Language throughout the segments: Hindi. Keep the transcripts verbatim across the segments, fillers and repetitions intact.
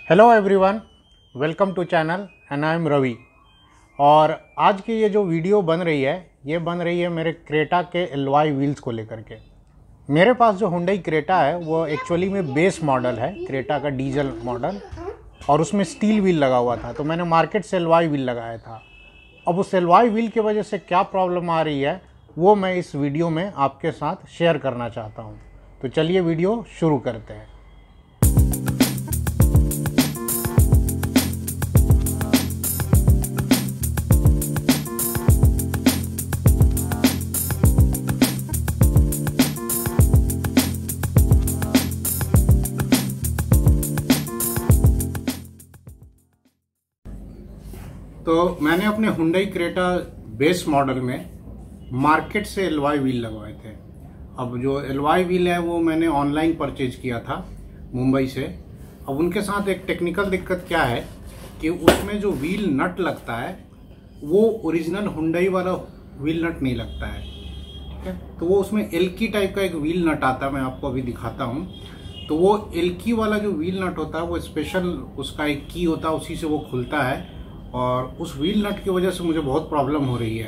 Hello everyone, welcome to channel and I am Ravi. और आज की ये जो वीडियो बन रही है ये बन रही है मेरे क्रेटा के एलवाई व्हील्स को लेकर के। मेरे पास जो हुंडई क्रेटा है वो एक्चुअली में बेस मॉडल है, क्रेटा का डीजल मॉडल, और उसमें स्टील व्हील लगा हुआ था। तो मैंने मार्केट से एलवाई व्हील लगाया था। अब उस एलवाई व्हील की वजह से क्या प्रॉब्लम आ रही है वो मैं इस वीडियो में आपके साथ शेयर करना चाहता हूँ। तो चलिए वीडियो शुरू करते हैं। तो मैंने अपने हुंडई क्रेटा बेस मॉडल में मार्केट से एलवाई व्हील लगवाए थे। अब जो एलवाई व्हील है वो मैंने ऑनलाइन परचेज किया था मुंबई से। अब उनके साथ एक टेक्निकल दिक्कत क्या है कि उसमें जो व्हील नट लगता है वो ओरिजिनल हुंडई वाला व्हील नट नहीं लगता है, ठीक है। तो वो उसमें एल्की टाइप का एक व्हील नट आता है, मैं आपको अभी दिखाता हूँ। तो वो एल्की वाला जो व्हील नट होता है वो स्पेशल उसका एक की होता है, उसी से वो खुलता है। और उस व्हील नट की वजह से मुझे बहुत प्रॉब्लम हो रही है।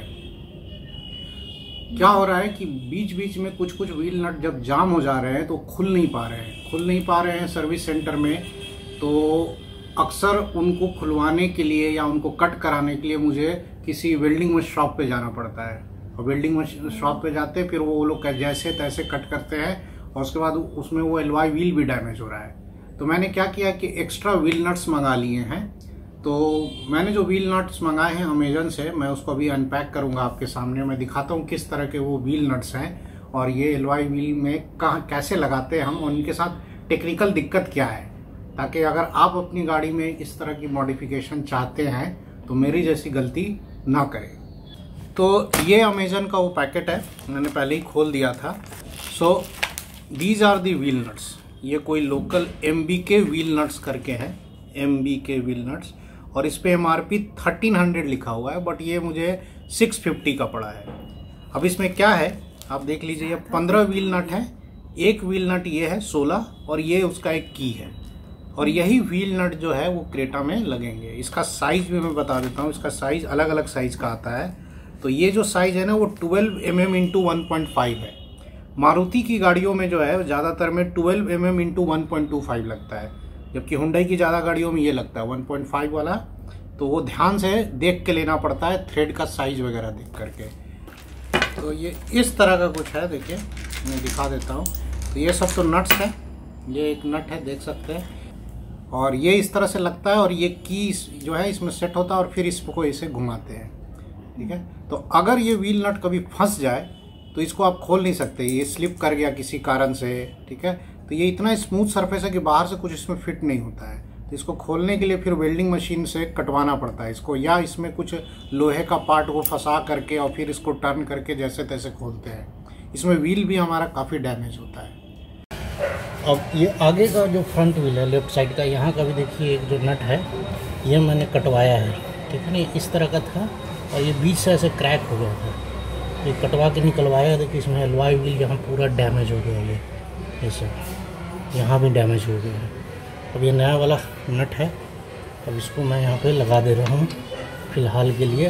क्या हो रहा है कि बीच बीच में कुछ कुछ व्हील नट जब जाम हो जा रहे हैं तो खुल नहीं पा रहे हैं खुल नहीं पा रहे हैं सर्विस सेंटर में। तो अक्सर उनको खुलवाने के लिए या उनको कट कराने के लिए मुझे किसी वेल्डिंग शॉप पे जाना पड़ता है। और वेल्डिंग शॉप पे जाते फिर वो लोग जैसे तैसे कट करते हैं और उसके बाद उसमें वो एलवाई व्हील भी डैमेज हो रहा है। तो मैंने क्या किया कि एक्स्ट्रा व्हील नट्स मंगा लिए हैं। तो मैंने जो व्हील नट्स मंगाए हैं अमेजन से, मैं उसको अभी अनपैक करूंगा आपके सामने। मैं दिखाता हूँ किस तरह के वो व्हील नट्स हैं और ये एलवाई व्हील में कहाँ कैसे लगाते हैं हम, और उनके साथ टेक्निकल दिक्कत क्या है, ताकि अगर आप अपनी गाड़ी में इस तरह की मॉडिफिकेशन चाहते हैं तो मेरी जैसी गलती ना करें। तो ये अमेजन का वो पैकेट है, मैंने पहले ही खोल दिया था। So these are the wheel nuts. ये कोई local M B K wheel nuts करके हैं, M B K wheel nuts, और इस पे M R P thirteen hundred लिखा हुआ है, बट ये मुझे सिक्स फिफ्टी का पड़ा है। अब इसमें क्या है आप देख लीजिए, ये पंद्रह व्हील नट है, एक व्हील नट ये है सोलह, और ये उसका एक की है। और यही व्हील नट जो है वो क्रेटा में लगेंगे। इसका साइज भी मैं बता देता हूँ, इसका साइज अलग अलग साइज का आता है। तो ये जो साइज है ना वो twelve M M into one point five है। मारुति की गाड़ियों में जो है ज़्यादातर में twelve M M into one point two five लगता है, जबकि हुंडई की ज़्यादा गाड़ियों में ये लगता है वन पॉइंट फाइव वाला। तो वो ध्यान से देख के लेना पड़ता है, थ्रेड का साइज वगैरह देख करके। तो ये इस तरह का कुछ है, देखिए मैं दिखा देता हूँ। तो ये सब तो नट्स है, ये एक नट है देख सकते हैं, और ये इस तरह से लगता है, और ये की जो है इसमें सेट होता है और फिर इसको ऐसे घुमाते हैं, ठीक है। तो अगर ये व्हील नट कभी फंस जाए तो इसको आप खोल नहीं सकते, ये स्लिप कर गया किसी कारण से, ठीक है। तो ये इतना स्मूथ सरफेस है कि बाहर से कुछ इसमें फिट नहीं होता है। तो इसको खोलने के लिए फिर वेल्डिंग मशीन से कटवाना पड़ता है इसको, या इसमें कुछ लोहे का पार्ट को फंसा करके और फिर इसको टर्न करके जैसे तैसे खोलते हैं। इसमें व्हील भी हमारा काफ़ी डैमेज होता है। अब ये आगे का जो फ्रंट व्हील है लेफ्ट साइड का, यहाँ का भी देखिए एक जो नट है ये मैंने कटवाया है, ठीक है ना। इस तरह का था और ये बीच से ऐसे क्रैक हो गया था, ये कटवा के निकलवाया। देखिए इसमें एलवाई व्हील यहाँ पूरा डैमेज हो गया, ये ये सब यहाँ भी डैमेज हो गया है। अब ये नया वाला नट है, अब इसको मैं यहाँ पे लगा दे रहा हूँ फ़िलहाल के लिए।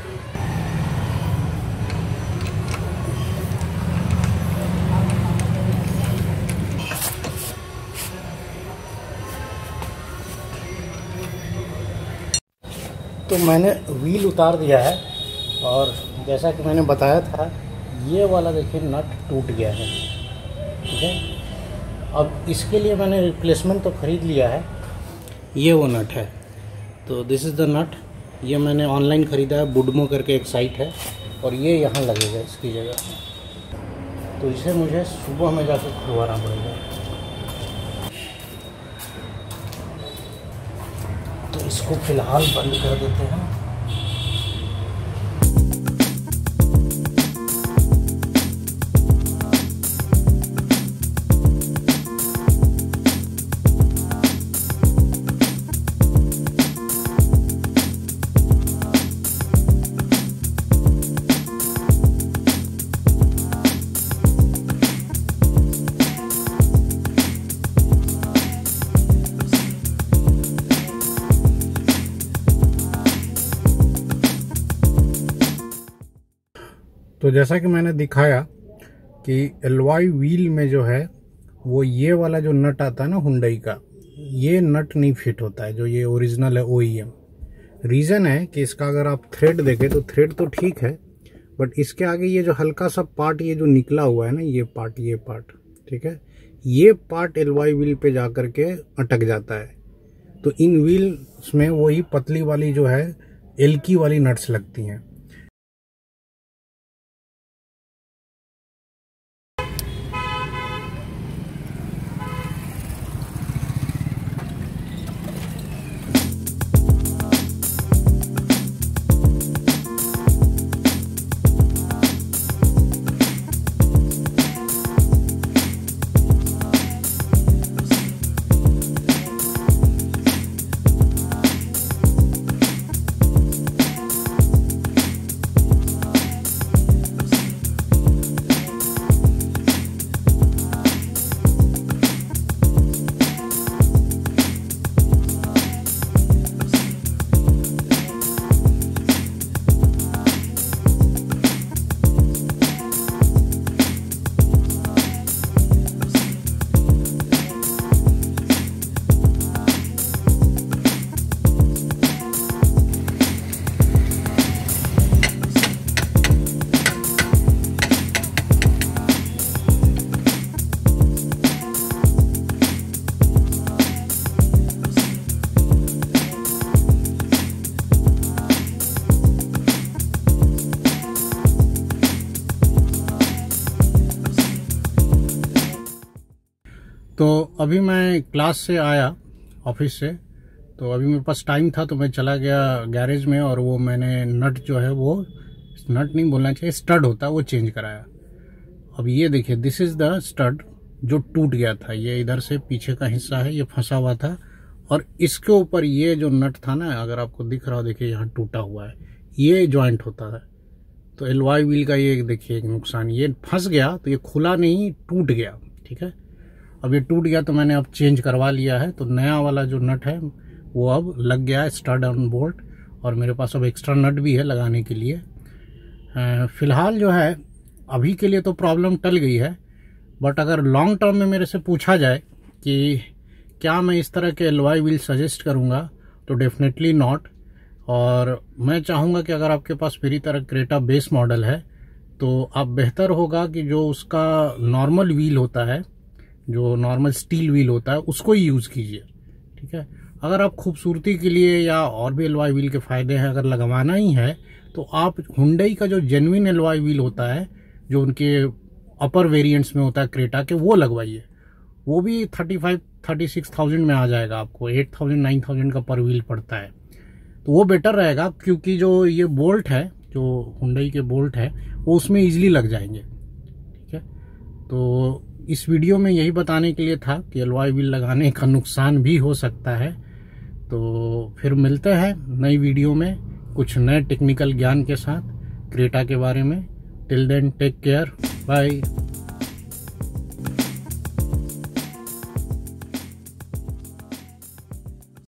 तो मैंने व्हील उतार दिया है, और जैसा कि मैंने बताया था ये वाला देखिए नट टूट गया है, ठीक है। अब इसके लिए मैंने रिप्लेसमेंट तो ख़रीद लिया है, ये वो नट है। तो दिस इज़ द नट, ये मैंने ऑनलाइन ख़रीदा है, बुडमो करके एक साइट है, और ये यहाँ लगेगा इसकी जगह। तो इसे मुझे सुबह में जाकर खुलवाना पड़ेगा। तो इसको फ़िलहाल बंद कर देते हैं। तो जैसा कि मैंने दिखाया कि एलवाई व्हील में जो है वो ये वाला जो नट आता है ना हुंडई का, ये नट नहीं फिट होता है जो ये ओरिजिनल है ओईएम। रीज़न है कि इसका अगर आप थ्रेड देखें तो थ्रेड तो ठीक है, बट इसके आगे ये जो हल्का सा पार्ट ये जो निकला हुआ है ना, ये पार्ट ये पार्ट ठीक है, ये पार्ट एलवाई व्हील पे जा कर के अटक जाता है। तो इन व्हील्स में वही पतली वाली जो है एल्की वाली नट्स लगती हैं। तो अभी मैं क्लास से आया ऑफिस से, तो अभी मेरे पास टाइम था तो मैं चला गया गैरेज में और वो मैंने नट जो है वो नट नहीं बोलना चाहिए, स्टड होता है वो चेंज कराया। अब ये देखिए, दिस इज़ द स्टड जो टूट गया था। ये इधर से पीछे का हिस्सा है, ये फंसा हुआ था और इसके ऊपर ये जो नट था ना, अगर आपको दिख रहा हो देखिए यहाँ टूटा हुआ है, ये जॉइंट होता है। तो एलवाई व्हील का ये देखिए एक नुकसान, ये फंस गया तो ये खुला नहीं, टूट गया। ठीक है, अब ये टूट गया तो मैंने अब चेंज करवा लिया है। तो नया वाला जो नट है वो अब लग गया है, स्टड ऑन बोल्ट, और मेरे पास अब एक्स्ट्रा नट भी है लगाने के लिए। फ़िलहाल जो है अभी के लिए तो प्रॉब्लम टल गई है, बट अगर लॉन्ग टर्म में मेरे से पूछा जाए कि क्या मैं इस तरह के एलवाई व्हील सजेस्ट करूँगा, तो डेफिनेटली नॉट। और मैं चाहूँगा कि अगर आपके पास मेरी तरह क्रेटा बेस मॉडल है तो आप बेहतर होगा कि जो उसका नॉर्मल व्हील होता है, जो नॉर्मल स्टील व्हील होता है, उसको ही यूज़ कीजिए। ठीक है, अगर आप खूबसूरती के लिए या और भी एलवाई व्हील के फ़ायदे हैं अगर लगवाना ही है, तो आप हुंडई का जो जेन्युइन एलवाई व्हील होता है, जो उनके अपर वेरिएंट्स में होता है क्रेटा के, वो लगवाइए। वो भी thirty five thirty six thousand में आ जाएगा आपको, एट थाउजेंड नाइन थाउजेंड का पर व्हील पड़ता है, तो वो बेटर रहेगा। क्योंकि जो ये बोल्ट है, जो हुंडई के बोल्ट है, वो उसमें ईजिली लग जाएंगे। ठीक है, तो इस वीडियो में यही बताने के लिए था कि एलवाई व्हील लगाने का नुकसान भी हो सकता है। तो फिर मिलते हैं नई वीडियो में कुछ नए टेक्निकल ज्ञान के साथ क्रेटा के बारे में। Till then take care, bye.